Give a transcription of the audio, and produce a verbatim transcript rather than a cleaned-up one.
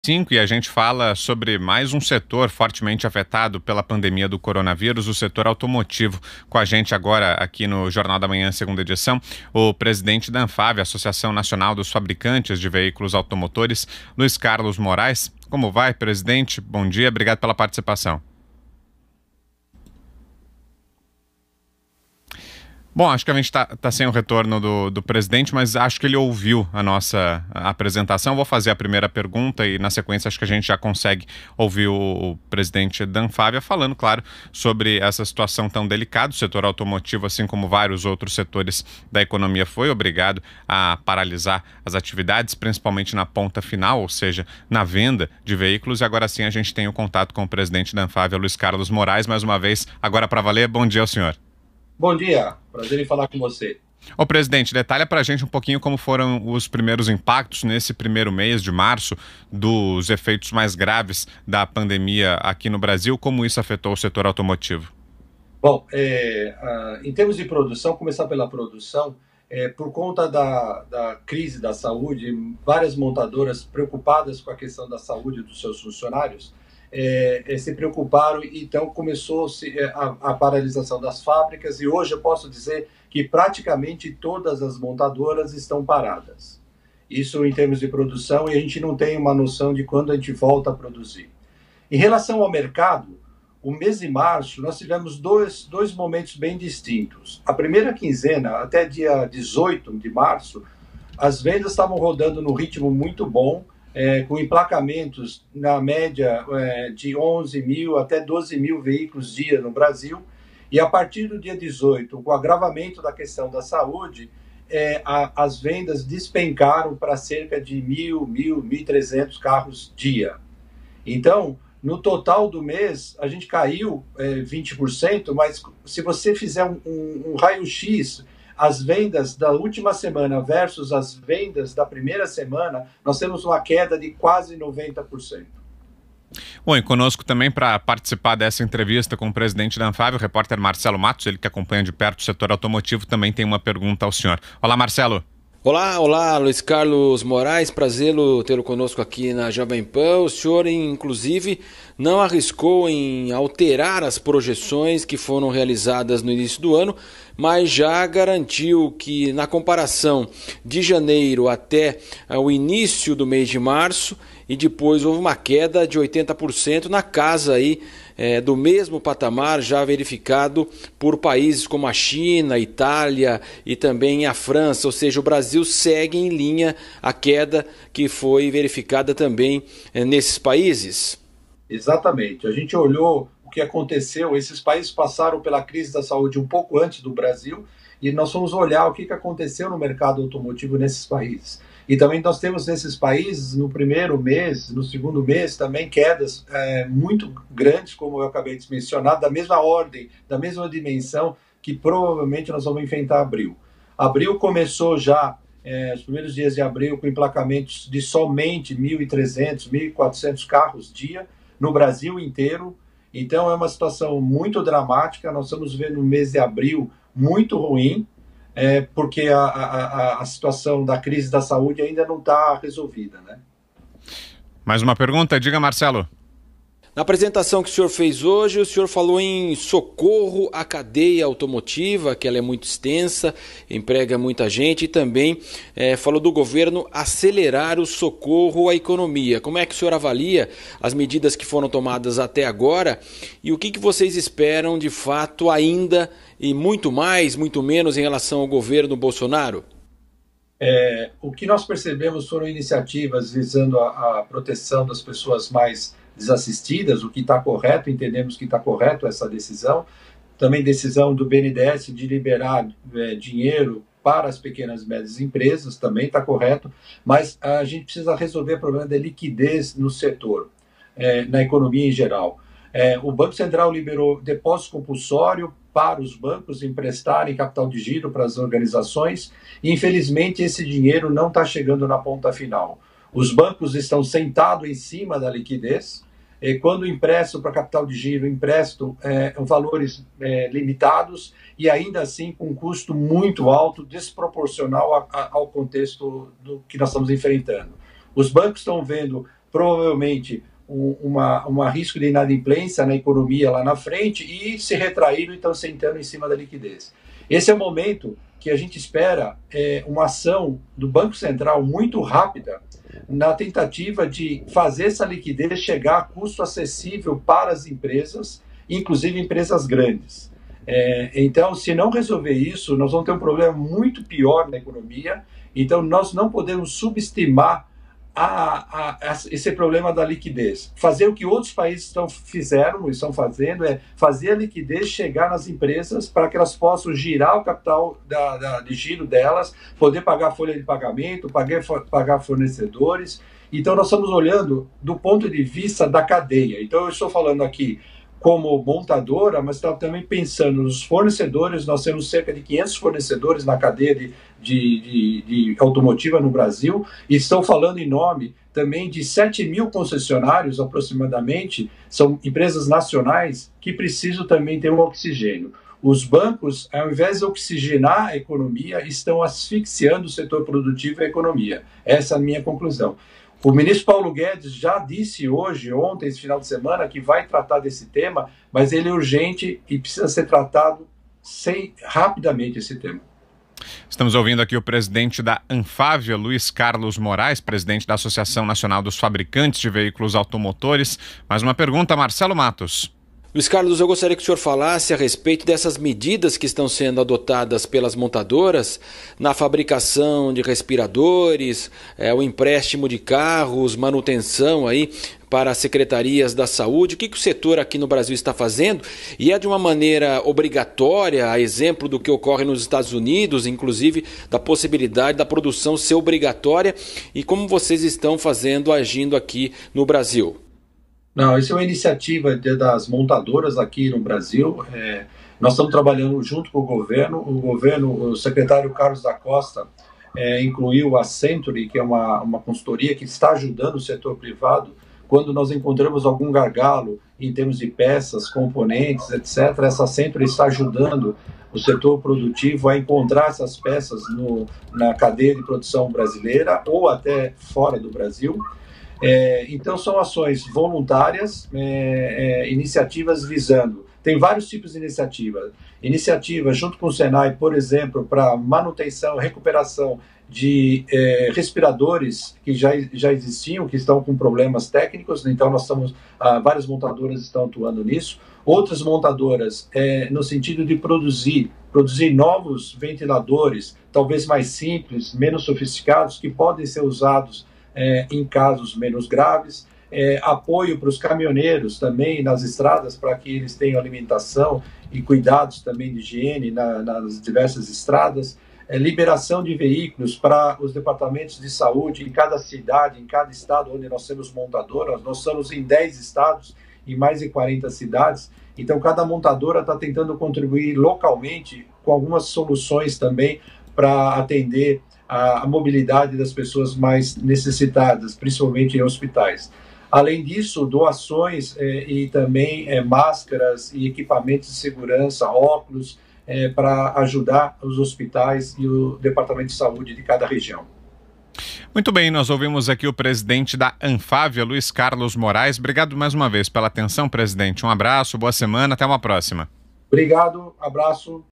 Cinco, e a gente fala sobre mais um setor fortemente afetado pela pandemia do coronavírus, o setor automotivo. Com a gente agora aqui no Jornal da Manhã, segunda edição, o presidente da Anfavea, Associação Nacional dos Fabricantes de Veículos Automotores, Luiz Carlos Moraes. Como vai, presidente? Bom dia, obrigado pela participação. Bom, acho que a gente está tá sem o retorno do, do presidente, mas acho que ele ouviu a nossa apresentação. Vou fazer a primeira pergunta e, na sequência, acho que a gente já consegue ouvir o, o presidente da Anfavea falando, claro, sobre essa situação tão delicada. O setor automotivo, assim como vários outros setores da economia, foi obrigado a paralisar as atividades, principalmente na ponta final, ou seja, na venda de veículos. E agora sim a gente tem o contato com o presidente da Anfavea, Luiz Carlos Moraes, mais uma vez, agora para valer. Bom dia ao senhor. Bom dia, prazer em falar com você. Ô presidente, detalha pra gente um pouquinho como foram os primeiros impactos nesse primeiro mês de março dos efeitos mais graves da pandemia aqui no Brasil, como isso afetou o setor automotivo. Bom, é, a, em termos de produção, começar pela produção, é, por conta da, da crise da saúde, várias montadoras preocupadas com a questão da saúde dos seus funcionários, É, é, se preocuparam, então começou-se a, a paralisação das fábricas e hoje eu posso dizer que praticamente todas as montadoras estão paradas. Isso em termos de produção, e a gente não tem uma noção de quando a gente volta a produzir. Em relação ao mercado, o mês de março nós tivemos dois, dois momentos bem distintos. A primeira quinzena, até dia dezoito de março, as vendas estavam rodando no ritmo muito bom, É, com emplacamentos na média é, de onze mil até doze mil veículos dia no Brasil, e a partir do dia dezoito, com o agravamento da questão da saúde, é, a, as vendas despencaram para cerca de mil, mil, mil e trezentos carros dia. Então, no total do mês, a gente caiu é, vinte por cento, mas se você fizer um, um, um raio-x, as vendas da última semana versus as vendas da primeira semana, nós temos uma queda de quase noventa por cento. Bom, e conosco também para participar dessa entrevista com o presidente da Anfavea, o repórter Marcelo Matos, ele que acompanha de perto o setor automotivo, também tem uma pergunta ao senhor. Olá, Marcelo. Olá, olá, Luiz Carlos Moraes, prazer tê-lo conosco aqui na Jovem Pan. O senhor, inclusive, não arriscou em alterar as projeções que foram realizadas no início do ano, mas já garantiu que, na comparação de janeiro até o início do mês de março, e depois houve uma queda de oitenta por cento na casa aí, é, do mesmo patamar já verificado por países como a China, a Itália e também a França, ou seja, o Brasil segue em linha a queda que foi verificada também é, nesses países. Exatamente, a gente olhou o que aconteceu, esses países passaram pela crise da saúde um pouco antes do Brasil, e nós fomos olhar o que aconteceu no mercado automotivo nesses países. E também nós temos nesses países, no primeiro mês, no segundo mês, também quedas é, muito grandes, como eu acabei de mencionar, da mesma ordem, da mesma dimensão, que provavelmente nós vamos enfrentar abril. Abril começou já, é, os primeiros dias de abril, com emplacamentos de somente mil e trezentos, mil e quatrocentos carros dia, no Brasil inteiro. Então é uma situação muito dramática, nós estamos vendo um mês de abril muito ruim, É, porque a, a, a situação da crise da saúde ainda não está resolvida, né? Mais uma pergunta, diga, Marcelo. Na apresentação que o senhor fez hoje, o senhor falou em socorro à cadeia automotiva, que ela é muito extensa, emprega muita gente, e também é, falou do governo acelerar o socorro à economia. Como é que o senhor avalia as medidas que foram tomadas até agora e o que, que vocês esperam de fato ainda e muito mais, muito menos em relação ao governo Bolsonaro? É, o que nós percebemos foram iniciativas visando a, a proteção das pessoas mais desassistidas, o que está correto, entendemos que está correto essa decisão. Também decisão do B N D E S de liberar é, dinheiro para as pequenas e médias empresas, também está correto, mas a gente precisa resolver o problema da liquidez no setor, é, na economia em geral. É, o Banco Central liberou depósito compulsório para os bancos emprestarem capital de giro para as organizações, e infelizmente esse dinheiro não está chegando na ponta final. Os bancos estão sentados em cima da liquidez, e quando emprestam para capital de giro, emprestam é, valores é, limitados e ainda assim com um custo muito alto, desproporcional a, a, ao contexto do que nós estamos enfrentando. Os bancos estão vendo provavelmente um uma, uma risco de inadimplência na economia lá na frente e se retraíram e estão sentando em cima da liquidez. Esse é o momento que a gente espera é, uma ação do Banco Central muito rápida na tentativa de fazer essa liquidez chegar a custo acessível para as empresas, inclusive empresas grandes. É, então, se não resolver isso, nós vamos ter um problema muito pior na economia. Então, nós não podemos subestimar a, a, a esse problema da liquidez. Fazer o que outros países estão, fizeram e estão fazendo é fazer a liquidez chegar nas empresas para que elas possam girar o capital da, da, de giro delas, poder pagar folha de pagamento, pagar, pagar fornecedores. Então, nós estamos olhando do ponto de vista da cadeia. Então, eu estou falando aqui como montadora, mas estamos também pensando nos fornecedores. Nós temos cerca de quinhentos fornecedores na cadeia de, de, de, de automotiva no Brasil, e estão falando em nome também de sete mil concessionários aproximadamente, são empresas nacionais que precisam também ter um oxigênio. Os bancos, ao invés de oxigenar a economia, estão asfixiando o setor produtivo e a economia. Essa é a minha conclusão. O ministro Paulo Guedes já disse hoje, ontem, esse final de semana, que vai tratar desse tema, mas ele é urgente e precisa ser tratado sem, rapidamente esse tema. Estamos ouvindo aqui o presidente da Anfávia, Luiz Carlos Moraes, presidente da Associação Nacional dos Fabricantes de Veículos Automotores. Mais uma pergunta, Marcelo Matos. Luiz Carlos, eu gostaria que o senhor falasse a respeito dessas medidas que estão sendo adotadas pelas montadoras na fabricação de respiradores, é, o empréstimo de carros, manutenção aí para as secretarias da saúde. O que, que o setor aqui no Brasil está fazendo? E é de uma maneira obrigatória, a exemplo do que ocorre nos Estados Unidos, inclusive da possibilidade da produção ser obrigatória, e como vocês estão fazendo, agindo aqui no Brasil? Não, isso é uma iniciativa de, das montadoras aqui no Brasil. É, nós estamos trabalhando junto com o governo. O governo, o secretário Carlos da Costa, é, incluiu a Century, que é uma, uma consultoria que está ajudando o setor privado. Quando nós encontramos algum gargalo em termos de peças, componentes, etcétera, essa Century está ajudando o setor produtivo a encontrar essas peças no, na cadeia de produção brasileira ou até fora do Brasil. É, então, são ações voluntárias, é, é, iniciativas visando. Tem vários tipos de iniciativas. Iniciativas junto com o Senai, por exemplo, para manutenção, recuperação de é, respiradores que já, já existiam, que estão com problemas técnicos. Então, nós estamos, ah, várias montadoras estão atuando nisso. Outras montadoras, é, no sentido de produzir, produzir novos ventiladores, talvez mais simples, menos sofisticados, que podem ser usados É, em casos menos graves, é, apoio para os caminhoneiros também nas estradas, para que eles tenham alimentação e cuidados também de higiene na, nas diversas estradas, é, liberação de veículos para os departamentos de saúde em cada cidade, em cada estado onde nós temos montadoras. Nós estamos em dez estados, em mais de quarenta cidades, então cada montadora está tentando contribuir localmente com algumas soluções também para atender a mobilidade das pessoas mais necessitadas, principalmente em hospitais. Além disso, doações eh, e também eh, máscaras e equipamentos de segurança, óculos, eh, para ajudar os hospitais e o Departamento de Saúde de cada região. Muito bem, nós ouvimos aqui o presidente da Anfávia, Luiz Carlos Moraes. Obrigado mais uma vez pela atenção, presidente. Um abraço, boa semana, até uma próxima. Obrigado, abraço.